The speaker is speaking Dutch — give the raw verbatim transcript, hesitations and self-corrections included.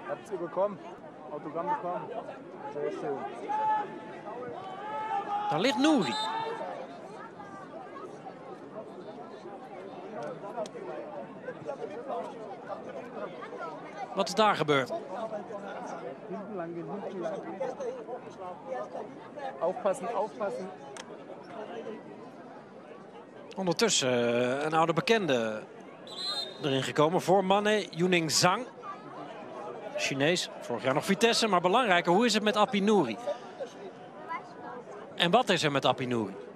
Habt's bekommen? Autogramm bekommen? Sehr schön. Daar ligt Nouri. Wat is daar gebeurd? Aufpassen, aufpassen. Ondertussen uh, een oude bekende erin gekomen voor Mane, Yuning Zhang. Chinees, vorig jaar nog Vitesse, maar belangrijker, hoe is het met Appie Nouri? En wat is er met Appie Nouri?